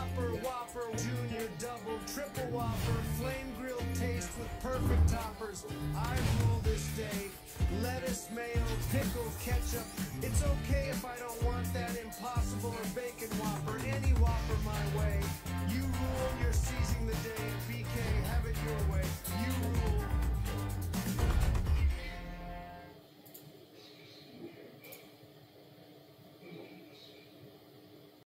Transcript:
Topper, Whopper, Junior, Double, Triple Whopper, Flame Grilled taste with perfect toppers. I rule this day. Lettuce, mayo, pickle, ketchup. It's okay if I don't want that impossible.